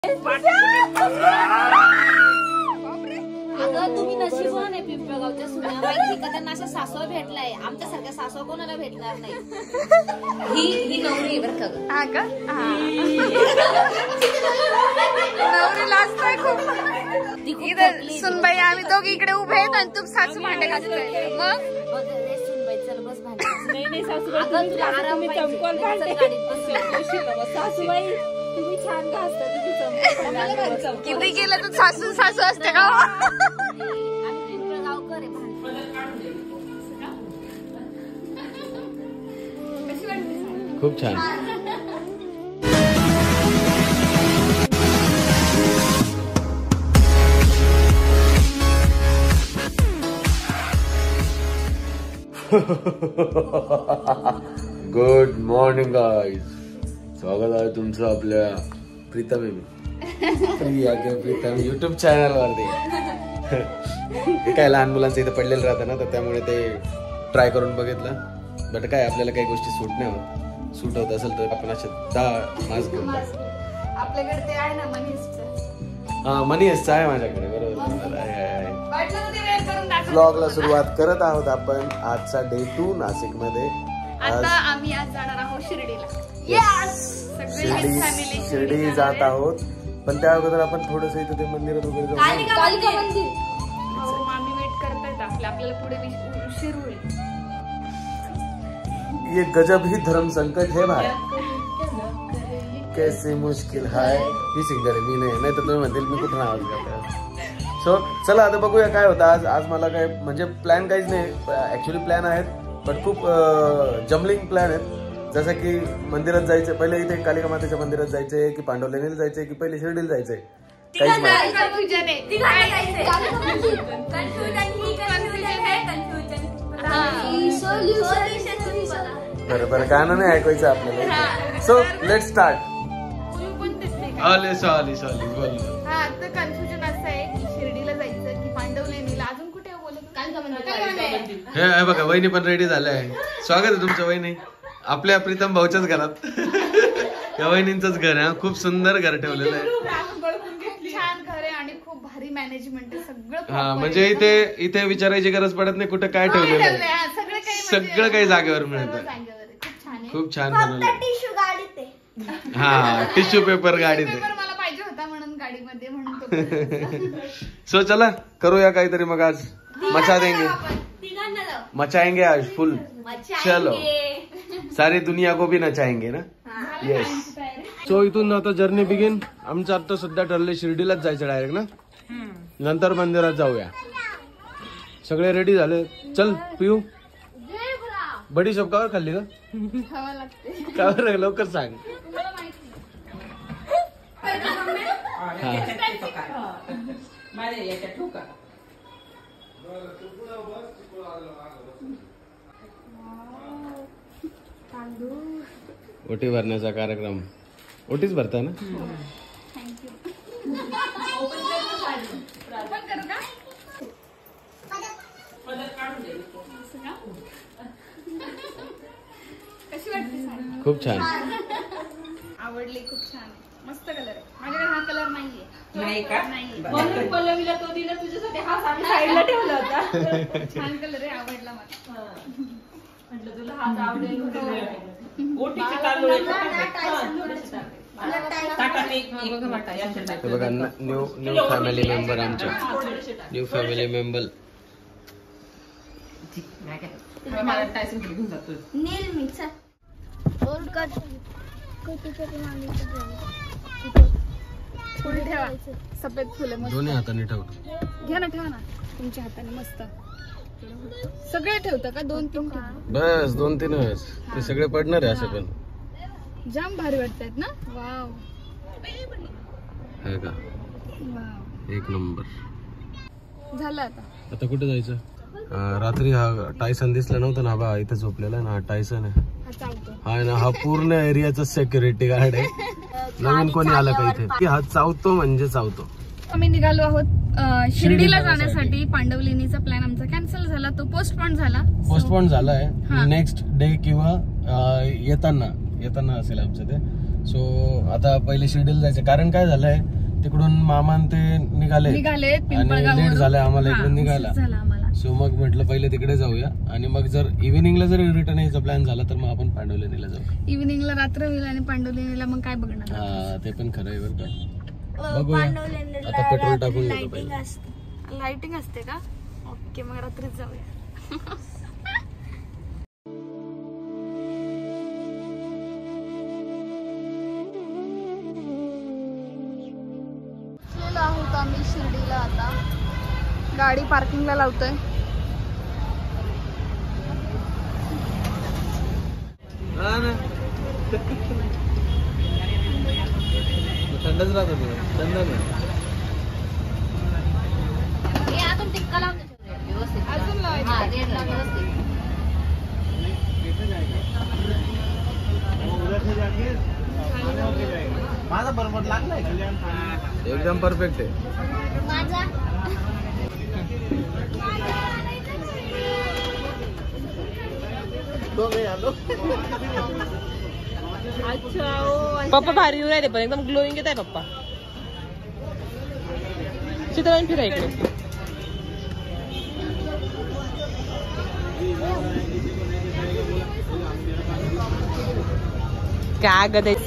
अगं तुम्ही नशिबवान आहे पिंपळगावच्या सुना माहिती का, त्यांना अशा सासवा भेटलाय. आमच्यासारख्या सासवा कोणाला भेटणार नाही. ही नवरी बरं का. हा का नवरी लाजताय खूप. इथं सुनबाई आम्ही दोघी इकडे उभे आहेत आणि तू सासू भांडे घालतोय. मग सुनबाई चल बस भांडे. नाही सासूबाई तुला आराम चमकॉल सासूबाई तुम्ही छान घासता. तुम्ही चमकॉल किती गेलं तर सासू सासू असते का. पिंपळगावकर खूप छान. Good morning guys. स्वागत आहे तुमचं आपल्या प्रीतम युट्यूब चॅनल वरती. हे काय लहान मुलांचं इथं पडलेलं राहतं ना, तर त्यामुळे ते ट्राय करून बघितलं. बट काय आपल्याला काही गोष्टी सूट नाही होत. सूट होत असेल तर आपण अशा 10 मास्क घेऊन आपल्याकडे ते आहे ना मनीसचं. मनी असतं आहे माझ्याकडे. बरोबर. ब्लॉगला सुरुवात करत आहोत आपण. आजचा डे 2 नाशिक मध्ये. आता आम्ही आज जाणार आहोत शिर्डीला. शिर्डी जात आहोत. पण त्या अगोदर आपण थोडस इथे ते मंदिरात वगैरे जाऊ. कालिका मंदिर. हो मामी वेट करतायत आपल्याला पुढे उशीर होईल. ये गजब ही धर्म संकट है भाई. कैसे मुश्किल है. ही सिंगर आहे, मी नाही तर तुम्ही म्हणतील मी कुठून आवाज करतो. सो चला आता बघूया काय होतं आज. आज मला काय म्हणजे प्लॅन काहीच नाही. ऍक्च्युली प्लॅन आहेत पण खूप जम्बलिंग प्लॅन आहेत. जसं की मंदिरात जायचं, पहिले इथे कालिका मातेच्या मंदिरात जायचंय की पांडवलेणीला जायचंय की पहिले शिर्डीला जायचंय, काहीच माहिती. बरं गाणं नाही ऐकायचं आपल्याला. So let start. बोल. हा तर कन्फ्युजन असं आहे की शिर्डीला जायचं की पांडवलेणीला. अजून कुठे बोलत. हे बघा वहिनी पण रेडी झालंय. स्वागत आहे तुमचं वहिनी आपल्या प्रीतम भाऊच्याच घरात. या वहिनींचंच घर आहे. खूप सुंदर घर ठेवलेलं आहे. छान घर आहे आणि खूप भारी मॅनेजमेंट आहे सगळं. हा म्हणजे इथे विचारायची गरज पडत नाही कुठं काय ठेवलेलं आहे. सगळं काही जागेवर मिळतं. खूप छान बनवलं. हा टिश्यू पेपर गाडीत मला पाहिजे होता म्हणून गाडीमध्ये म्हणून. सो चला करूया काहीतरी मग आज. मचाएंगे आज फुल. चलो सारी दुनिया को भी नचाएंगे ना. येस. सो इथून आता जर्नी बिगिन. आमचं आता सध्या ठरलंय शिर्डीलाच जायचं डायरेक्ट ना. नंतर मंदिरात जाऊया. सगळे रेडी झाले. चल पिऊ. बडी शॉप कावर खाल्ली का. कावर लवकर सांग. ओटी भरण्याचा कार्यक्रम. ओटीच भरता ना. खूप छान. आवडली. खूप छान आहे. मस्त कलर आहे. माझ्याकडे हा कलर नाहीये. नाही का. म्हणून पल्लवीला तो दिला तुझ्यासाठी. हा साईडला ठेवला होता. छान कलर आहे. आवडला मला. म्हटलं तुला हाच आवडेल. बघा न्यू फॅमिली मेंबर आमच्या. New family member. सफेद फुले मस्त. दोन्ही हाताने ठेव. घ्या ना. ठेवा ना तुमच्या हाताने. मस्त सगळे ठेवता का. 2-3 बस 2-3च. ते सगळे पडणार आहे असे पण. जाम भारी वाटतात ना. वाव. आहे का. एक नंबर. झालं आता. आता कुठे जायचं. रात्री हा टायसन दिसला नव्हता ना. बा इथे झोपलेला ना. हा टायसन आहे. हा ना. हा पूर्ण एरियाचा सिक्युरिटी गार्ड आहे. नवीन कोणी आलं का इथे. हा चावतो म्हणजे चावतो. आम्ही निघालो आहोत शिर्डीला जाण्यासाठी. पांडवलेणीचा प्लॅन आमचा कॅन्सल झाला. तो पोस्टपोन झालाय. नेक्स्ट डे किंवा येताना असेल आमचं ते. सो आता पहिले शिर्डीला जायचं, कारण काय झालंय तिकडून मामान ते निघाले आणि लेट झालंय आम्हाला इकडून निघायला. सो मग म्हटलं पहिले तिकडे जाऊया आणि मग जर इव्हिनिंगला जर रिटर्न यायचा प्लॅन झाला तर मग आपण पांडवलेनीला जाऊ. इव्हिनिंगला रात्र होईल आणि पांडवलेनीला मग काय बघणार. हा ते पण खरं आहे बरं का. बघूया आता पेट्रोल टाकून घेतो पहिले. लाइटिंग असते का? ओके मग रात्रीच जाऊया. आहोत आम्ही शिर्डीला. आता गाडी पार्किंगला लावतोय. थंडच राहत होते. थंड अजून टिक्का लावून व्यवस्थित. अजून लावायचं. माझा बरोबर लागलाय एकदम परफेक्ट आहे. पप्पा भारी येऊ राहिले पण एकदम ग्लोईंग येत आहे पप्पा. चित्रांनी फिरा इकडे. काय गं ते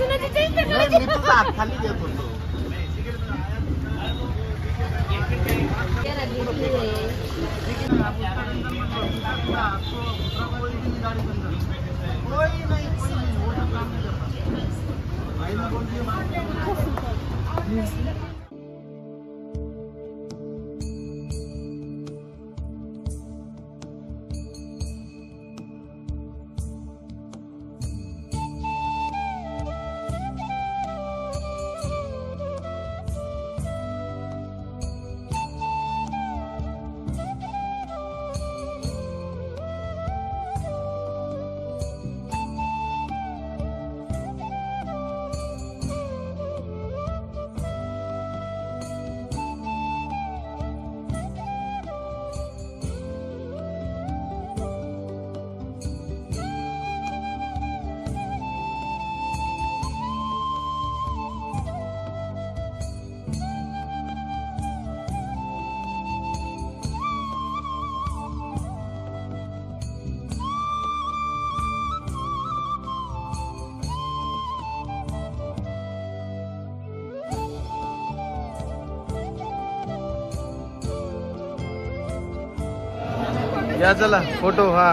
या चला फोटो. हा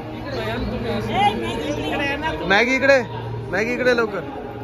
मॅगी इकडे, मॅगी इकडे लवकर.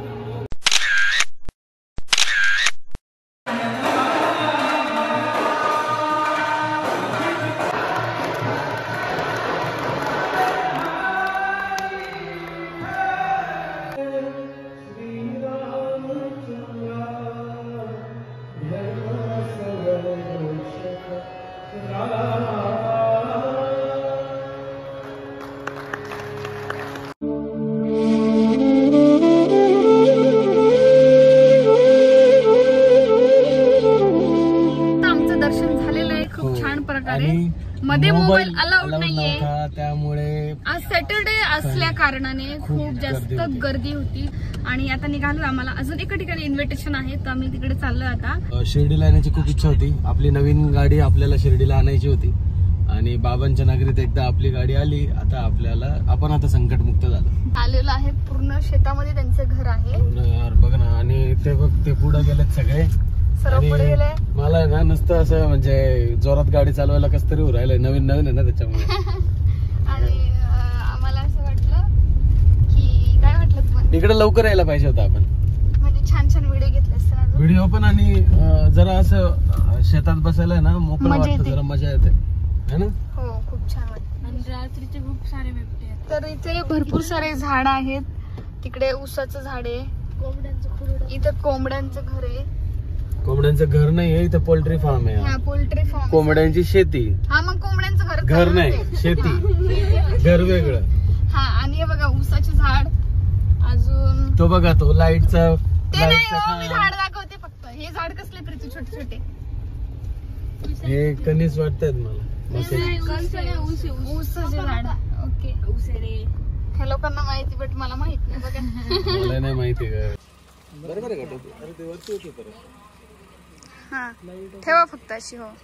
मध्ये मोबाईल अलाउड नाहीये, त्यामुळे आज सॅटरडे असल्या कारणाने खूप जास्त गर्दी होती. आणि आता निघालो. आम्हाला अजून एका ठिकाणी इन्व्हिटेशन आहे तर आम्ही तिकडे चाललोय. आता शिर्डीला येण्याची खूप इच्छा होती. आपली नवीन गाडी आपल्याला शिर्डीला आणायची होती आणि बाबांच्या नगरीत एकदा आपली गाडी आली. आता आपण आता संकटमुक्त झालो. आलेलो आहे. पूर्ण शेतामध्ये त्यांचं घर आहे. बघ ना. आणि ते बघ ते पुढे गेलेत सगळे. मला ना नुसतं असं म्हणजे जोरात गाडी चालवायला कस तरी राहिलंय. नवीन नवीन आहे ना त्याच्यामुळे. आणि आम्हाला असं वाटलं की काय वाटलं तुम्हाला इकडे लवकर यायला पाहिजे होतं आपण. म्हणजे छान छान व्हिडिओ घेतले असते ना. व्हिडिओ पण आणि जरा असं शेतात बसायला आहे ना मोकळं वाटतं. जरा मजा येते है ना. हो खूप छान वाटतं. आणि रात्रीचे खूप सारे बिबटे आहेत. तर इथे भरपूर सारे झाड आहेत. तिकडे ऊसाचं झाड आहे. इथं कोंबड्यांचं घर आहे. कोंबड्यांचं घर नाहीये इथं पोल्ट्री फार्म आहे. हा पोल्ट्री फार्म. कोंबड्यांची शेती. हा मग कोंबड्यांचं घर नाही शेती. घर वेगळं. हा आणि हे बघा ऊसाचे झाड. अजून तो बघा तो लाईटचा. ते नाही हो, मी झाड दाखवते फक्त. हे झाड कसले प्रीती छोटे छोटे. हे कणीस वाटतात मला. ऊसाचे झाड. ओके ऊसेरे. हे लोकांना माहिती बट मला माहित नाही. बघा मला नाही माहिती. बरोबर आहे का? अरे ते वरती होते परत. हा ठेवा फक्त अशी. हो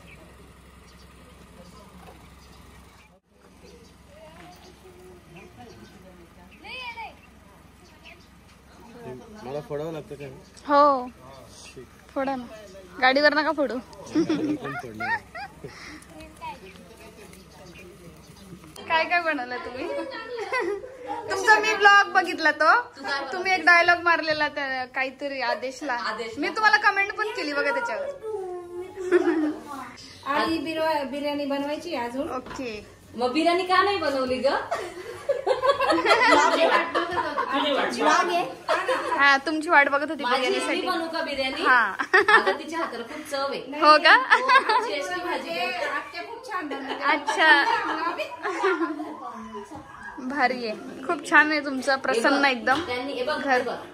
मला फोडावं लागतं काय? हो फोडा ना, गाडीवर नका फोडू. काय काय बनवलं तुम्ही? तुमचा मी ब्लॉग बघितला तो. तुम्ही एक डायलॉग मारलेला त्या काहीतरी आदेशला. मी तुम्हाला कमेंट पण केली बघा त्याच्यावर. आणि बिर्याणी बनवायची अजून. ओके मग बिर्याणी का नाही बनवली ग? हा तुमची वाट बघत होती माझी बिर्याणीसाठी. मी बनवू का बिर्याणी? हा अगं तिच्या हाताला खूप चव आहे. हो का? टेस्टी भाजी आहे. खूप छान बनवते. अच्छा भारी आहे, खूप छान आहे तुमचं. प्रसन्न एकदम. त्यांनी हे बघ घर. बघ.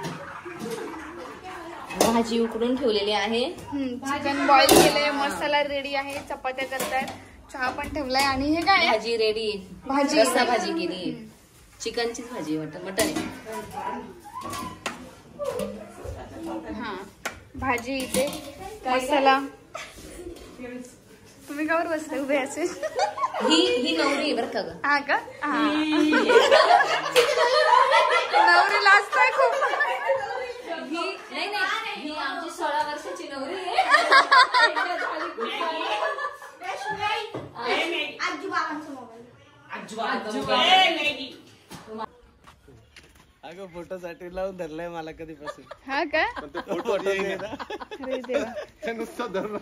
भाजी उकडून ठेवलेली आहे. चिकन बॉईल केलंय, मसाला रेडी आहे, चपात्या करतायत, चहा पण ठेवलाय. आणि हे काय आहे? भाजी रेडी. भाजी. रस्सा भाजी केली. चिकनचीच भाजी वाटत मटन. हा भाजी इथे, मसाला. तुम्ही कावर बसले उभे असे? ही नवरी बरं का ग? हा का? नवरी लाजताय खूप. नाही ही आमची 16 वर्षाची नवरी आहे. अगं फोटोसाठी लावून धरलाय मला कधीपासून. हा का? फोटो अरे देवा. नुसतं धरून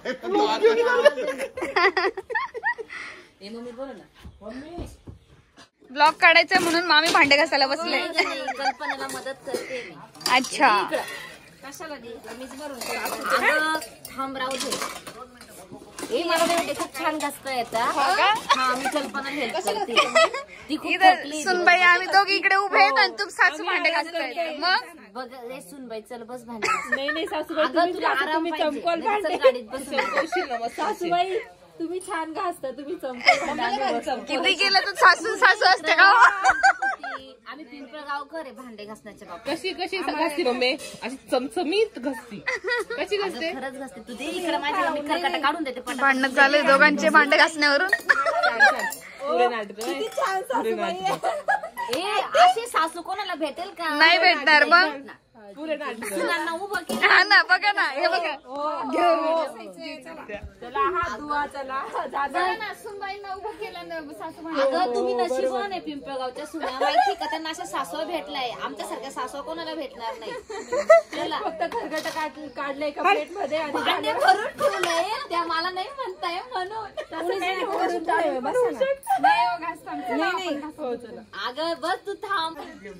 मम्मी बोल ना. ब्लॉग काढायचा म्हणून मामी भांडे घासायला बसले. कल्पनेला मदत करते मी. अच्छा कशाला मीच भरून थांब राहू दे. मला नाही खूप छान घासता येतात. हा मी कल्पना हेल्प करते. ती खूप थकली. सुनबाई आम्ही दोघी इकडे उभे आहेत आणि तू सासू भांडे घासताय. मग बघ रे सुनबाई चल बस भांडे. नाही सासूबाई तुला आराम चमकॉल गाडीत बसून. सासूबाई तुम्ही छान घासता. तुम्ही चमकॉल किती केलं तर सासू सासू असते का? आम्ही पिंपळगावकर आहे भांडे घासण्याच्या बाबतीत. कशी घासते मम्मी? अशी चमचमीत घासती. कशी घासते? खरंच घासते. तू दे इकडे माझ्या मी खरकटा काढून देते. भांडण झाले दोघांचे भांडे घासण्यावरून. किती छान सासूबाई आहे. अशी सासू कोणाला भेटेल का? नाही भेटणार. मग पुरे नाटक. सुनांना उभं केलं. हा ना, बघा ना, हे बघा. चला हात धुवा. चला सुनबाईंना उभं केलं ना सासू. अगं तुम्ही नशिबवान आहे पिंपळगावच्या सुना. माहिती का त्यांना अशा सासवा भेटलाय. आमच्यासारख्या सासवा कोणाला भेटणार नाही. चला फक्त खरगट काढलंय का प्लेट मध्ये आणि भांडे भरून ठेवलंय. त्या मला नाही म्हणताय म्हणून. अगं बस तू थांब.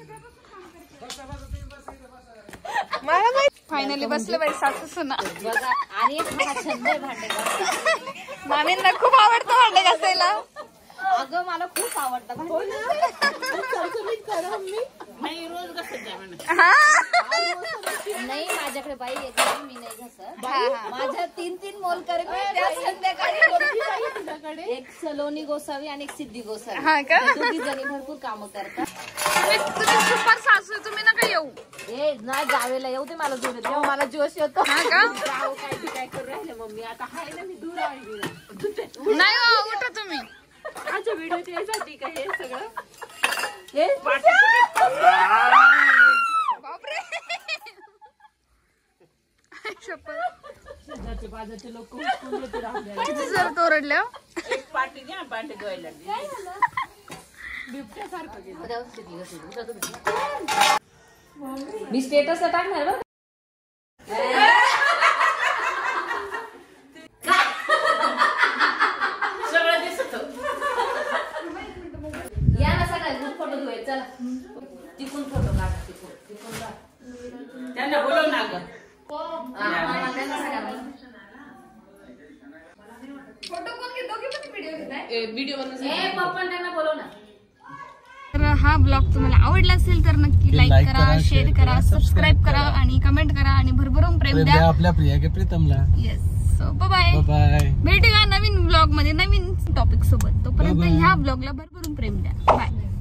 फायनली बसलं बाई सासू सुना. बघा आणि हा छंद आहे भांडे घासायचा. मामींना खूप आवडतं भांडे घासायला. अगं मला खूप आवडतं भांडे. नाही माझ्याकडे बाई येते मी नाही घासत. माझ्या 3 मोलकरी संध्याकाळी. एक सलोनी गोसावी आणि एक सिद्धी गोसावी. हा का? दोघी जणी भरपूर कामं करतात. तुम्ही सुपर सासू. तुम्ही नका येऊ. ए नाही जावेला येऊ दे मला जोडे. तेव्हा मला जोश येतो. हा का? काय करू राहिले मम्मी? आता हाय ना मी दूर आहे. नाही हो, उठा तुम्ही. आजच्या व्हिडिओच्या यासाठी का हे सगळं? बापरे. बाजारचे लोक किती जर तोरडल्या. एक पाटी घ्या. पाटी धुवायला बिबट्यासारखं मी स्टेटस टाकणार बरं. सगळं दिसत. या ना सगळ्या फोटो धुवायचे. चला तिकून फोटो काढ. तिकून काढ. त्यांना बोलव ना ग. फोटो कोण घेतो? व्हिडिओ घेताय? व्हिडिओ पप्पा त्यांना बोलव ना. तर हा ब्लॉग तुम्हाला आवडला असेल तर नक्की लाईक करा, शेअर करा, सबस्क्राईब करा आणि कमेंट करा आणि भरभरून प्रेम द्या आपल्या प्रिया के प्रीतमला. येस. So bye bye. भेटूया नवीन ब्लॉग मध्ये नवीन टॉपिक सोबत. तोपर्यंत ह्या ब्लॉगला भरभरून प्रेम द्या. बाय.